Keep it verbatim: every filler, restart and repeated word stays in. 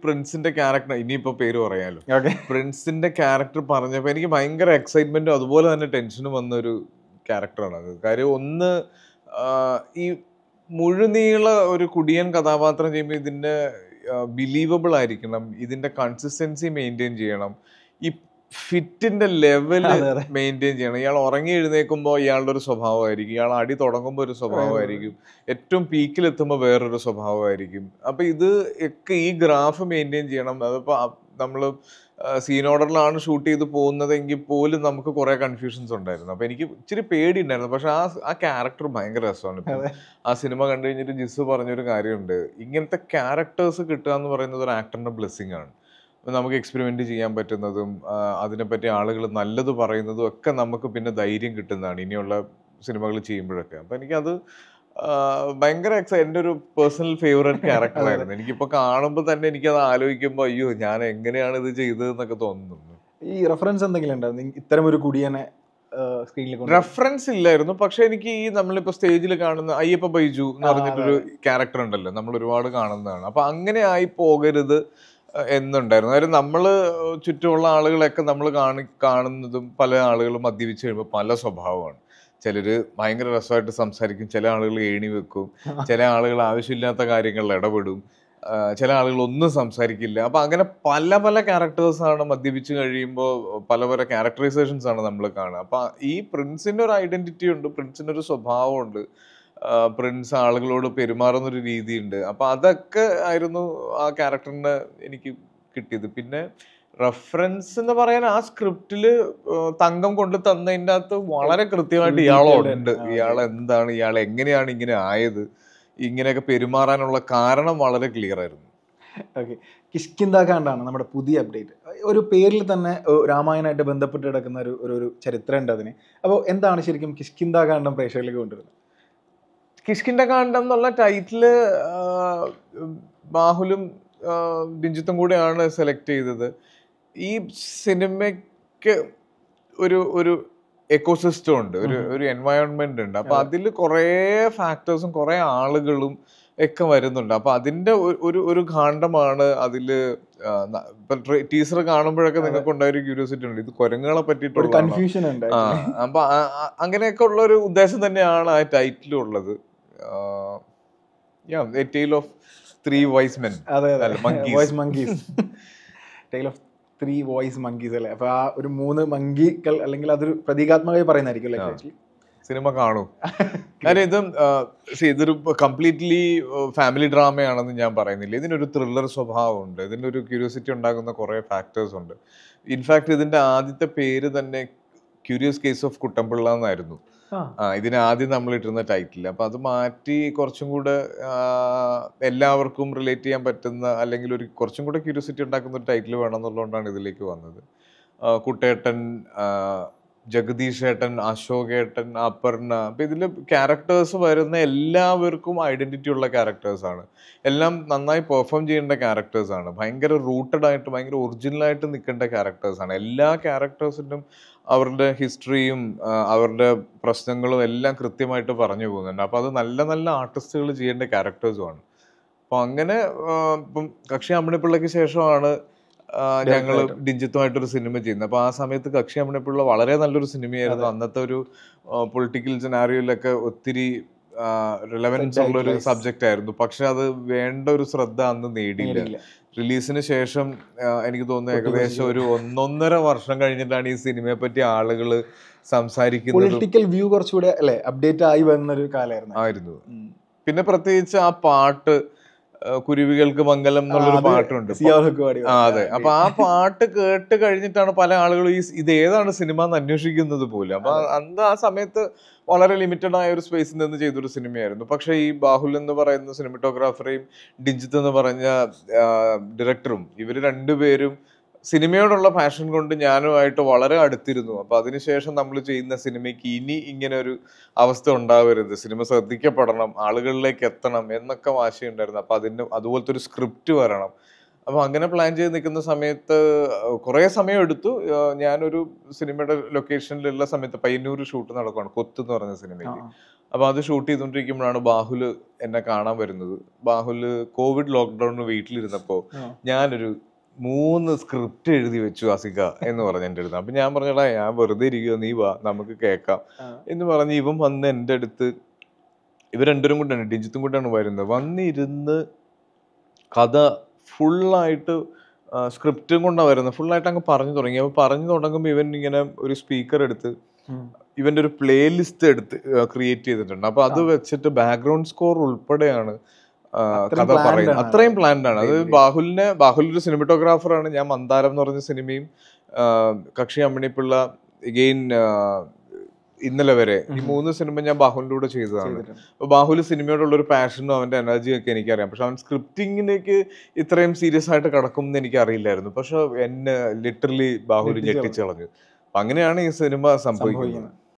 പ്രിൻസിന്റെ character ഇനിയിപ്പോ പേര് പറയാലോ, പ്രിൻസിന്റെ ക്യാരക്ടർ പറഞ്ഞപ്പോൾ എനിക്ക് ഭയങ്കര എക്സൈറ്റ്മെന്റും അതുപോലെ തന്നെ ടെൻഷനും വന്ന ഒരു ക്യാരക്ടറാണ് അത്. കാര്യം ഒന്ന് ഈ മുഴുനീള ഒരു കുടിയൻ കഥാപാത്രം ചെയ്യുമ്പോൾ ഇതിന്റെ ബിലീവബിൾ ആയിരിക്കണം, ഇതിന്റെ കൺസിസ്റ്റൻസി മെയിൻറ്റെയിൻ ചെയ്യണം, ഈ ഫിറ്റിന്റെ ലെവല് മെയിൻറ്റെയിൻ ചെയ്യണം. ഇയാൾ ഉറങ്ങി എഴുന്നേൽക്കുമ്പോൾ ഇയാളുടെ ഒരു സ്വഭാവമായിരിക്കും, ഇയാൾ അടി തുടങ്ങുമ്പോൾ ഒരു സ്വഭാവമായിരിക്കും, ഏറ്റവും പീക്കിലെത്തുമ്പോൾ വേറൊരു സ്വഭാവമായിരിക്കും. അപ്പൊ ഇത് ഒക്കെ ഈ ഗ്രാഫ് മെയിൻറ്റെയിൻ ചെയ്യണം. അതിപ്പോ നമ്മള് സീൻ ഓർഡറിലാണ് ഷൂട്ട് ചെയ്ത് പോകുന്നതെങ്കിൽ പോലും നമുക്ക് കുറെ കൺഫ്യൂഷൻസ് ഉണ്ടായിരുന്നു. അപ്പൊ എനിക്ക് ഇച്ചിരി പേടി ഉണ്ടായിരുന്നു. പക്ഷെ ആ ആ ക്യാരക്ടർ ഭയങ്കര രസമാണ്. ഇപ്പൊ ആ സിനിമ കണ്ടു കഴിഞ്ഞിട്ട് ജിസ് പറഞ്ഞൊരു കാര്യമുണ്ട്, ഇങ്ങനത്തെ ക്യാരക്ടേഴ്സ് കിട്ടുക എന്ന് പറയുന്നത് ഒരു ആക്ടറിന്റെ ബ്ലെസ്സിങ് ആണ്. നമുക്ക് എക്സ്പെരിമെന്റ് ചെയ്യാൻ പറ്റുന്നതും അതിനെപ്പറ്റി ആളുകൾ നല്ലത് പറയുന്നതും ഒക്കെ നമുക്ക് പിന്നെ ധൈര്യം കിട്ടുന്നതാണ് ഇനിയുള്ള സിനിമകൾ ചെയ്യുമ്പോഴൊക്കെ. അപ്പൊ എനിക്കത് ഭയങ്കര എക്സൈറ്റ്, എൻ്റെ ഒരു പേഴ്സണൽ ഫേവറേറ്റ് ക്യാരക്ടറായിരുന്നു. എനിക്കിപ്പോ കാണുമ്പോൾ തന്നെ എനിക്കത് ആലോചിക്കുമ്പോൾ അയ്യോ ഞാൻ എങ്ങനെയാണ് ഇത് ചെയ്തതെന്നൊക്കെ തോന്നുന്നു. ഈ റെഫറൻസ് എന്തെങ്കിലും ഉണ്ടായിരുന്നു ഇത്തരം ഒരു കുടിയനെ സ്ക്രീനിൽ? റെഫറൻസ് ഇല്ലായിരുന്നു, പക്ഷെ എനിക്ക് ഈ നമ്മളിപ്പോ സ്റ്റേജിൽ കാണുന്ന അയ്യപ്പ ബൈജു എന്ന് പറഞ്ഞിട്ടൊരു ക്യാരക്ടർ ഉണ്ടല്ലോ, നമ്മൾ ഒരുപാട് കാണുന്നതാണ്. അപ്പൊ അങ്ങനെ ആയി പോകരുത് എന്നുണ്ടായിരുന്നു. അതായത് നമ്മള് ചുറ്റുമുള്ള ആളുകളെയൊക്കെ നമ്മൾ കാണി കാണുന്നതും പല ആളുകളും മദ്യപിച്ച് കഴിയുമ്പോൾ പല സ്വഭാവമാണ്. ചിലര് ഭയങ്കര രസമായിട്ട് സംസാരിക്കും, ചില ആളുകൾ ഏണി വെക്കും, ചില ആളുകൾ ആവശ്യമില്ലാത്ത കാര്യങ്ങളിൽ ഇടപെടും, ചില ആളുകൾ ഒന്നും സംസാരിക്കില്ല. അപ്പൊ അങ്ങനെ പല പല ക്യാരക്ടേഴ്സാണ് മദ്യപിച്ച് കഴിയുമ്പോൾ, പല പല ക്യാരക്ടറൈസേഷൻസ് ആണ് നമ്മൾ കാണുക. അപ്പൊ ഈ പ്രിൻസിന്റെ ഒരു ഐഡന്റിറ്റി ഉണ്ട്, പ്രിൻസിന്റെ ഒരു സ്വഭാവമുണ്ട്, പ്രിൻസ് ആളുകളോട് പെരുമാറുന്ന ഒരു രീതിയുണ്ട്. അപ്പൊ അതൊക്കെ ആയിരുന്നു ആ ക്യാരക്ടറിന് എനിക്ക് കിട്ടിയത്. പിന്നെ റെഫറൻസ് എന്ന് പറയാൻ ആ സ്ക്രിപ്റ്റില് തങ്കം കൊണ്ട് തന്നതിൻ്റെ അകത്ത് വളരെ കൃത്യമായിട്ട് ഇയാളുണ്ട്, ഇയാൾ എന്താണ്, ഇയാൾ എങ്ങനെയാണ് ഇങ്ങനെ ആയത്, ഇങ്ങനെയൊക്കെ പെരുമാറാനുള്ള കാരണം വളരെ ക്ലിയർ ആയിരുന്നു. ഓക്കെ, കിഷ്കിന്ധാകാന്ഡാണ് നമ്മുടെ പുതിയ അപ്ഡേറ്റ്. ഒരു പേരിൽ തന്നെ രാമായണമായിട്ട് ബന്ധപ്പെട്ട് കിടക്കുന്ന ഒരു ഒരു ചരിത്രം ഉണ്ട് അതിന്. അപ്പോൾ എന്താണ് ശരിക്കും കിഷ്കിന്ധാകാന്ഡം പ്രേക്ഷകരിലേക്ക് കൊണ്ടുവരുന്നത്? കിഷ്കിന്ധാകാന്ഡം എന്നുള്ള ടൈറ്റില് ബാഹുലും രഞ്ജിത്തും കൂടെയാണ് സെലക്ട് ചെയ്തത്. ഈ സിനിമയ്ക്ക് ഒരു ഒരു എക്കോസിസ്റ്റം ഉണ്ട്, ഒരു ഒരു എൻവയോൺമെന്റ് ഉണ്ട്. അപ്പൊ അതിൽ കുറേ ഫാക്ടേഴ്സും കുറേ ആളുകളും ഒക്കെ വരുന്നുണ്ട്. അപ്പൊ അതിന്റെ ഒരു ഒരു കാണ്ഡമാണ് അതില്. ഇപ്പൊ ടീസർ കാണുമ്പോഴൊക്കെ നിങ്ങൾക്ക് ഉണ്ടായൊരു ക്യൂരിയോസിറ്റി ഉണ്ട്, ഇത് കുരങ്ങുകളെ പറ്റിയിട്ടുള്ള കൺഫ്യൂഷൻ ഉണ്ട്. അപ്പൊ അങ്ങനെയൊക്കെ ഉള്ള ഒരു ഉദ്ദേശം തന്നെയാണ് ആ ടൈറ്റിലും ഉള്ളത്. A tale of three wise men, wise monkeys, tale of three wise monkeys അല്ലേ? അപ്പൊ ആ ഒരു മൂന്ന് മങ്കികൾ, അല്ലെങ്കിൽ അതൊരു പ്രതീകാത്മകമായി പറയുന്നതായിരിക്കും അല്ലേ സിനിമ കാണൂ. കാര്യം ഇതും ഇതൊരു കംപ്ലീറ്റ്ലി ഫാമിലി ഡ്രാമയാണെന്ന് ഞാൻ പറയുന്നില്ല. ഇതിനൊരു ത്രില്ലർ സ്വഭാവമുണ്ട്, ഇതിനൊരു ക്യൂരിയോസിറ്റി ഉണ്ടാകുന്ന കുറേ ഫാക്ടേഴ്സ് ഉണ്ട്. ഇൻഫാക്ട് ഇതിന്റെ ആദ്യത്തെ പേര് തന്നെ ക്യൂരിയസ് കേസ് ഓഫ് കുട്ടമ്പിള്ള എന്നായിരുന്നു. ആ ഇതിന് ആദ്യം നമ്മൾ ഇട്ടിരുന്ന ടൈറ്റിൽ. അപ്പൊ അത് മാറ്റി കുറച്ചും കൂടെ എല്ലാവർക്കും റിലേറ്റ് ചെയ്യാൻ പറ്റുന്ന, അല്ലെങ്കിൽ ഒരു കുറച്ചും കൂടെ ക്യൂരിയോസിറ്റി ഉണ്ടാക്കുന്ന ഒരു ടൈറ്റിൽ വേണം എന്നുള്ളതുകൊണ്ടാണ് ഇതിലേക്ക് വന്നത്. കുട്ടേട്ടൻ, ജഗദീഷ് ഏട്ടൻ, അശോക് ഏട്ടൻ, അപർണ, അപ്പൊ ഇതില് ക്യാരക്ടേഴ്സ് വരുന്ന എല്ലാവർക്കും ഐഡന്റിറ്റി ഉള്ള ക്യാരക്ടേഴ്സാണ്. എല്ലാം നന്നായി പെർഫോം ചെയ്യേണ്ട ക്യാരക്ടേഴ്സാണ്, ഭയങ്കര റൂട്ടഡ് ആയിട്ട് ഭയങ്കര ഒറിജിനലായിട്ട് നിൽക്കേണ്ട ക്യാരക്ടേഴ്സാണ്. എല്ലാ ക്യാരക്ടേഴ്സിനും അവരുടെ ഹിസ്റ്ററിയും അവരുടെ പ്രശ്നങ്ങളും എല്ലാം കൃത്യമായിട്ട് പറഞ്ഞു പോകുന്നുണ്ട്. അപ്പൊ അത് നല്ല നല്ല ആർട്ടിസ്റ്റുകൾ ചെയ്യേണ്ട ക്യാരക്ടേഴ്സുമാണ്. അപ്പൊ അങ്ങനെ ഇപ്പം കക്ഷി അമ്മിണിപ്പിള്ളയ്ക്ക് ശേഷമാണ് ഞങ്ങള് രഞ്ജിത്തുമായിട്ടൊരു സിനിമ ചെയ്യുന്നത്. അപ്പൊ ആ സമയത്ത് കക്ഷി അമ്മിണിപ്പിള്ള വളരെ നല്ലൊരു സിനിമയായിരുന്നു. അന്നത്തെ ഒരു പൊളിറ്റിക്കൽ സിനാരിയോയിലൊക്കെ ഒത്തിരി റിലവൻസ് ഉള്ള ഒരു സബ്ജക്റ്റ് ആയിരുന്നു. പക്ഷെ അത് വേണ്ട ഒരു ശ്രദ്ധ അന്ന് നേടിയില്ല. റിലീസിന് ശേഷം എനിക്ക് തോന്നുന്നു ഏകദേശം ഒരു ഒന്നൊന്നര വർഷം കഴിഞ്ഞിട്ടാണ് ഈ സിനിമയെ പറ്റി ആളുകൾ സംസാരിക്കുന്നത്. പൊളിറ്റിക്കൽ വ്യൂ കുറച്ചുകൂടെ അല്ലേ അപ്ഡേറ്റ് ആയി വന്നൊരു കാലമായിരുന്നു ആയിരുന്നു. പിന്നെ പ്രത്യേകിച്ച് ആ പാട്ട് കുരുവികൾക്ക് മംഗലം എന്നുള്ളൊരു പാട്ടുണ്ട്. ആ അതെ, അപ്പൊ ആ പാട്ട് കേട്ട് കഴിഞ്ഞിട്ടാണ് പല ആളുകളും ഈ ഇത് ഏതാണ് സിനിമ എന്ന് അന്വേഷിക്കുന്നത് പോലും. അപ്പൊ അന്ന് ആ സമയത്ത് വളരെ ലിമിറ്റഡ് ആയ ഒരു സ്പേസിൽ നിന്ന് ചെയ്തൊരു സിനിമയായിരുന്നു. പക്ഷെ ഈ ബാഹുൽ എന്ന് പറയുന്ന സിനിമറ്റോഗ്രാഫറേയും ഡിജിത്ത് എന്ന് പറഞ്ഞ ഡയറക്ടറും ഇവര് രണ്ടുപേരും സിനിമയോടുള്ള പാഷൻ കൊണ്ട് ഞാനുമായിട്ട് വളരെ അടുത്തിരുന്നു. അപ്പൊ അതിനുശേഷം നമ്മൾ ചെയ്യുന്ന സിനിമയ്ക്ക് ഇനി ഇങ്ങനെ ഒരു അവസ്ഥ ഉണ്ടാവരുത്, സിനിമ ശ്രദ്ധിക്കപ്പെടണം, ആളുകളിലേക്ക് എത്തണം എന്നൊക്കെ വാശിയുണ്ടായിരുന്നു. അപ്പൊ അതിന് അതുപോലത്തെ ഒരു സ്ക്രിപ്റ്റ് വരണം. അപ്പൊ അങ്ങനെ പ്ലാൻ ചെയ്ത് നിൽക്കുന്ന സമയത്ത് കുറെ സമയം എടുത്തു. ഞാനൊരു സിനിമയുടെ ലൊക്കേഷനിലുള്ള സമയത്ത് പയ്യന്നൂർ ഷൂട്ട് നടക്കുകയാണ്, കൊത്ത് എന്ന് പറഞ്ഞ സിനിമയ്ക്ക്. അപ്പോൾ അത് ഷൂട്ട് ചെയ്തുകൊണ്ടിരിക്കുമ്പോഴാണ് ബാഹുല് എന്നെ കാണാൻ വരുന്നത്. ബാഹുല് കോവിഡ് ലോക്ക്ഡൌണിന് വീട്ടിലിരുന്നപ്പോൾ ഞാനൊരു മൂന്ന് സ്ക്രിപ്റ്റ് എഴുതി വെച്ചു അസിക എന്ന് പറഞ്ഞ് എൻ്റെ അടുത്ത്. അപ്പം ഞാൻ പറഞ്ഞടാ ഞാൻ വെറുതെ ഇരിക്കുക, നീ വാ നമുക്ക് കേൾക്കാം എന്ന് പറഞ്ഞ് ഇവൻ വന്ന് എൻ്റെ അടുത്ത്, ഇവർ രണ്ടുപേരും കൂടെയാണ് ഡിജിത്തും കൂടെയാണ് വരുന്നത്, വന്നിരുന്ന് കഥ ഫുള്ളായിട്ട് സ്ക്രിപ്റ്റും കൊണ്ടാണ് വരുന്നത്, ഫുള്ളായിട്ട് അങ്ങ് പറഞ്ഞു തുടങ്ങി. അപ്പോൾ പറഞ്ഞു തുടങ്ങുമ്പോൾ ഇവൻ ഇങ്ങനെ ഒരു സ്പീക്കർ എടുത്ത് ഇവൻ്റെ ഒരു പ്ലേ ലിസ്റ്റ് എടുത്ത് ക്രിയേറ്റ് ചെയ്തിട്ടുണ്ട്. അപ്പോൾ അത് വെച്ചിട്ട് ബാക്ക്ഗ്രൗണ്ട് സ്കോർ ഉൾപ്പെടെയാണ് കഥ പറയുന്നത്. അത്രയും പ്ലാൻഡ് ആണ്. അത് ബാഹുലിനെ ബാഹുൽ ഒരു സിനിമറ്റോഗ്രാഫറാണ്. ഞാൻ മന്ദാരം എന്ന് പറഞ്ഞ സിനിമയും കക്ഷി അമ്മിണിപ്പിള്ള എഗെയിൻ ഇന്നലെ വരെ, ഈ മൂന്ന് സിനിമ ഞാൻ ബാഹുലിൻ്റെ കൂടെ ചെയ്തതാണ്. അപ്പോൾ ബാഹുൽ സിനിമയോടുള്ള ഒരു പാഷനും അവൻ്റെ എനർജിയും ഒക്കെ എനിക്കറിയാം. പക്ഷെ അവൻ സ്ക്രിപ്റ്റിങ്ങിലേക്ക് ഇത്രയും സീരിയസ് ആയിട്ട് കിടക്കും എന്ന് എനിക്ക് അറിയില്ലായിരുന്നു. പക്ഷെ എന്നെ ലിറ്ററലി ബാഹുൽ ഞെട്ടിച്ചു കളഞ്ഞു. അപ്പം അങ്ങനെയാണ് ഈ സിനിമ സംഭവിക്കുന്നത്.